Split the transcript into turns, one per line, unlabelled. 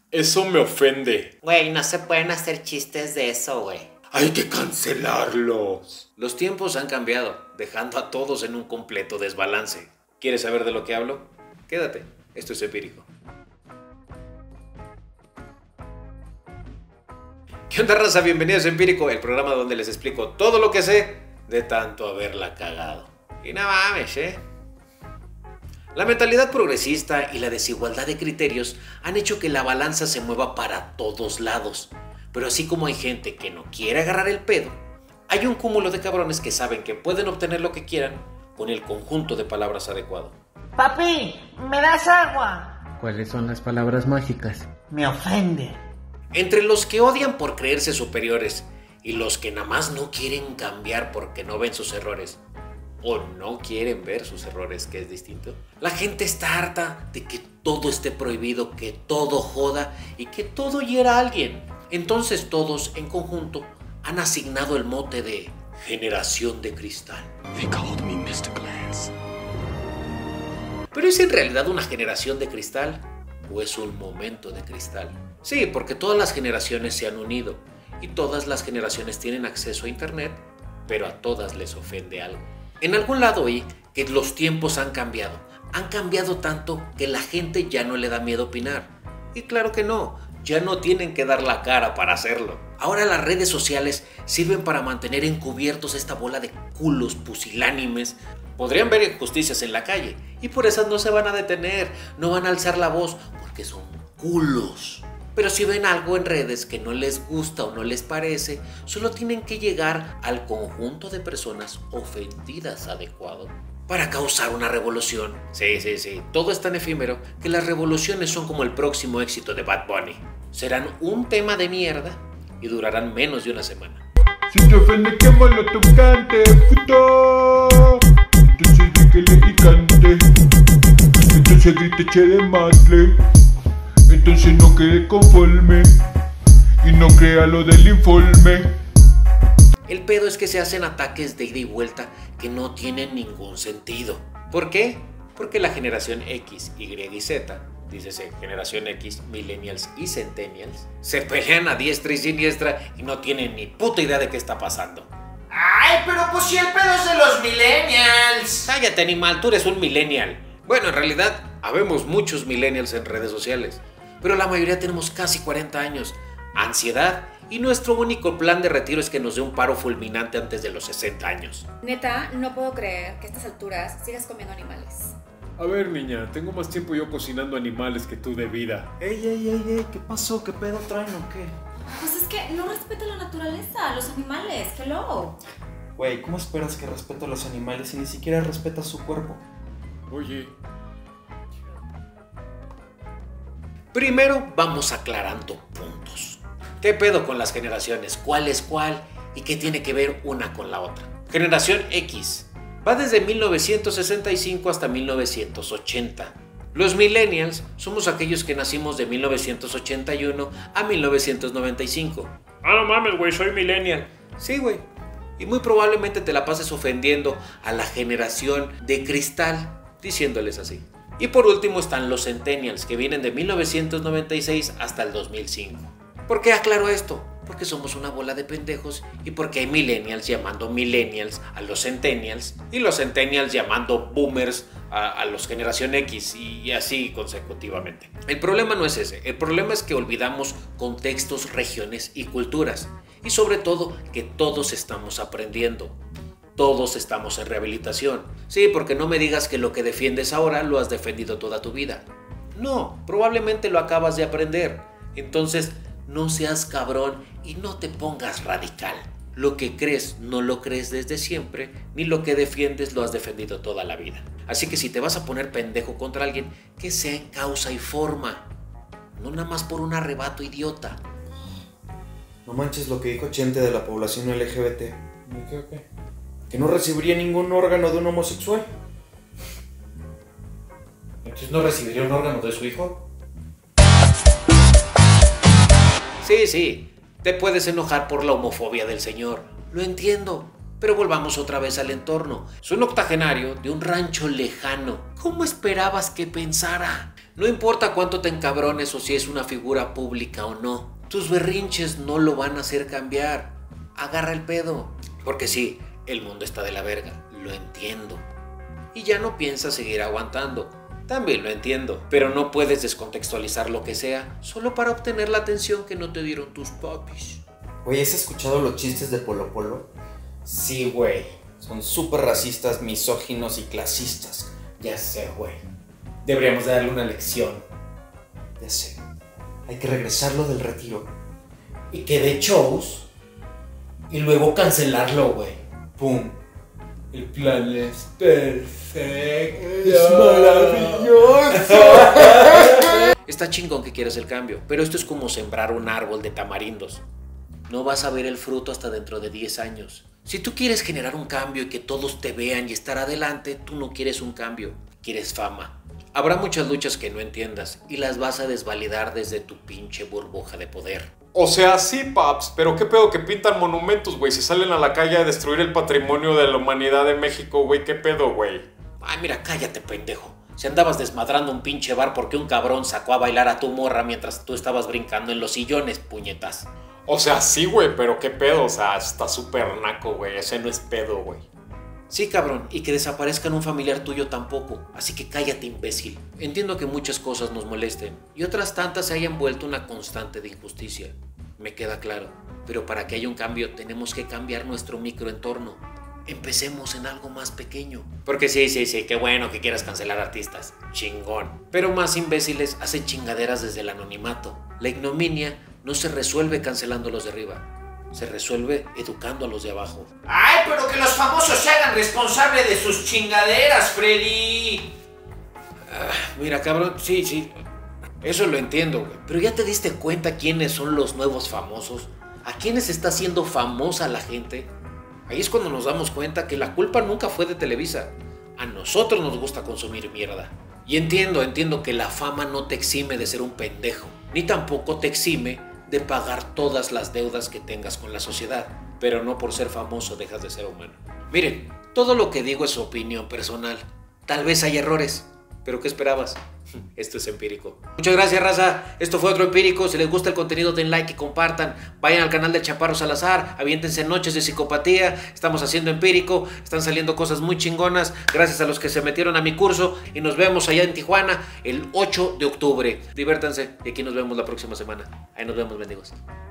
Eso me ofende.
Güey, no se pueden hacer chistes de eso, güey.
Hay que cancelarlos.
Los tiempos han cambiado, dejando a todos en un completo desbalance. ¿Quieres saber de lo que hablo? Quédate, esto es empírico. ¿Qué onda, raza? Bienvenidos a Empírico, el programa donde les explico todo lo que sé de tanto haberla cagado. Y no mames, La mentalidad progresista y la desigualdad de criterios han hecho que la balanza se mueva para todos lados. Pero así como hay gente que no quiere agarrar el pedo, hay un cúmulo de cabrones que saben que pueden obtener lo que quieran con el conjunto de palabras adecuado.
Papi, ¿me das agua?
¿Cuáles son las palabras mágicas?
Me ofende.
Entre los que odian por creerse superiores y los que nada más no quieren cambiar porque no ven sus errores, o no quieren ver sus errores, que es distinto, la gente está harta de que todo esté prohibido, que todo joda y que todo hiera a alguien. Entonces todos en conjunto han asignado el mote de Generación de Cristal.
They called me Mr. Glass.
¿Pero es en realidad una generación de cristal o es un momento de cristal? Sí, porque todas las generaciones se han unido y todas las generaciones tienen acceso a internet, pero a todas les ofende algo. En algún lado oí que los tiempos han cambiado tanto que la gente ya no le da miedo opinar. Y claro que no, ya no tienen que dar la cara para hacerlo. Ahora las redes sociales sirven para mantener encubiertos esta bola de culos pusilánimes. Podrían ver injusticias en la calle y por esas no se van a detener, no van a alzar la voz porque son culos. Pero si ven algo en redes que no les gusta o no les parece, solo tienen que llegar al conjunto de personas ofendidas adecuado para causar una revolución. Sí, todo es tan efímero que las revoluciones son como el próximo éxito de Bad Bunny. Serán un tema de mierda y durarán menos de una semana.
Si te ofende, quémalo tocante, puto. Entonces dígale y cante. Entonces grite che de madre. Entonces no quede conforme y no crea lo del informe.
El pedo es que se hacen ataques de ida y vuelta que no tienen ningún sentido. ¿Por qué? Porque la generación X, Y y Z, dícese generación X, millennials y centennials, se pelean a diestra y siniestra y no tienen ni puta idea de qué está pasando.
Ay, pero pues si el pedo es de los millennials.
Cállate, animal, tú eres un millennial. Bueno, en realidad, habemos muchos millennials en redes sociales, pero la mayoría tenemos casi 40 años, ansiedad y nuestro único plan de retiro es que nos dé un paro fulminante antes de los 60 años.
Neta, no puedo creer que a estas alturas sigas comiendo animales.
A ver, niña, tengo más tiempo yo cocinando animales que tú de vida.
Ey, ¿qué pasó? ¿Qué pedo traen o qué?
Pues es que no respeta la naturaleza, los animales, hello.
Güey, ¿cómo esperas que respete a los animales si ni siquiera respeta su cuerpo?
Oye,
Primero vamos aclarando puntos. ¿Qué pedo con las generaciones? ¿Cuál es cuál? ¿Y qué tiene que ver una con la otra? Generación X va desde 1965 hasta 1980. Los millennials somos aquellos que nacimos de 1981 a 1995. Ah, no mames, güey, soy millennial. Sí, güey. Y muy probablemente te la pases ofendiendo a la generación de cristal, diciéndoles así. Y por último están los centennials, que vienen de 1996 hasta el 2005. ¿Por qué aclaro esto? Porque somos una bola de pendejos y porque hay millennials llamando millennials a los centennials y los centennials llamando boomers a los generación X y así consecutivamente. El problema no es ese, el problema es que olvidamos contextos, regiones y culturas y sobre todo que todos estamos aprendiendo. Todos estamos en rehabilitación. Sí, porque no me digas que lo que defiendes ahora lo has defendido toda tu vida. No, probablemente lo acabas de aprender. Entonces, no seas cabrón y no te pongas radical. Lo que crees no lo crees desde siempre, ni lo que defiendes lo has defendido toda la vida. Así que si te vas a poner pendejo contra alguien, que sea en causa y forma. No nada más por un arrebato idiota.
No manches lo que dijo Chente de la población LGBT.
¿qué?
Que no recibiría ningún órgano de un homosexual.
¿Entonces no recibiría un órgano de su hijo? Sí, te puedes enojar por la homofobia del señor. Lo entiendo. Pero volvamos otra vez al entorno. Es un octogenario de un rancho lejano. ¿Cómo esperabas que pensara? No importa cuánto te encabrones o si es una figura pública o no. Tus berrinches no lo van a hacer cambiar. Agarra el pedo. Porque sí, el mundo está de la verga. Lo entiendo. Y ya no piensas seguir aguantando. También lo entiendo. Pero no puedes descontextualizar lo que sea solo para obtener la atención que no te dieron tus papis.
Güey, ¿has escuchado los chistes de Polo Polo?
Sí, güey.
Son súper racistas, misóginos y clasistas.
Ya sé, güey. Deberíamos darle una lección.
Ya sé. Hay que regresarlo del retiro.
Y que dé shows y luego cancelarlo, güey.
¡Pum!
El plan es perfecto.
¡Es maravilloso!
Está chingón que quieras el cambio, pero esto es como sembrar un árbol de tamarindos. No vas a ver el fruto hasta dentro de 10 años. Si tú quieres generar un cambio y que todos te vean y estar adelante, tú no quieres un cambio, quieres fama. Habrá muchas luchas que no entiendas y las vas a desvalidar desde tu pinche burbuja de poder.
O sea, sí, paps, pero qué pedo que pintan monumentos, güey. Si salen a la calle a destruir el patrimonio de la humanidad de México, güey, qué pedo, güey.
Ay, mira, cállate, pendejo. Si andabas desmadrando un pinche bar porque un cabrón sacó a bailar a tu morra mientras tú estabas brincando en los sillones, puñetas.
O sea, sí, güey, pero qué pedo, o sea, está súper naco, güey. Ese no es pedo, güey.
Sí, cabrón, y que desaparezcan un familiar tuyo tampoco, así que cállate, imbécil. Entiendo que muchas cosas nos molesten y otras tantas se hayan vuelto una constante de injusticia. Me queda claro, pero para que haya un cambio tenemos que cambiar nuestro microentorno. Empecemos en algo más pequeño. Porque sí, qué bueno que quieras cancelar artistas. Chingón. Pero más imbéciles hacen chingaderas desde el anonimato. La ignominia no se resuelve cancelando los de arriba. Se resuelve educando a los de abajo.
Ay, pero que los famosos se hagan responsables de sus chingaderas, Freddy.
Mira, cabrón, sí. Eso lo entiendo, güey. Pero ya te diste cuenta quiénes son los nuevos famosos. ¿A quiénes está haciendo famosa la gente? Ahí es cuando nos damos cuenta que la culpa nunca fue de Televisa. A nosotros nos gusta consumir mierda. Y entiendo que la fama no te exime de ser un pendejo. Ni tampoco te exime de pagar todas las deudas que tengas con la sociedad, pero no por ser famoso dejas de ser humano. Miren, todo lo que digo es opinión personal. Tal vez hay errores, pero ¿qué esperabas? Esto es empírico. Muchas gracias, raza. Esto fue otro empírico. Si les gusta el contenido, den like y compartan. Vayan al canal de Chaparro Salazar. Aviéntense Noches de Psicopatía. Estamos haciendo empírico. Están saliendo cosas muy chingonas. Gracias a los que se metieron a mi curso. Y nos vemos allá en Tijuana el 8 de octubre. Diviértanse. Y aquí nos vemos la próxima semana. Ahí nos vemos, bendigos.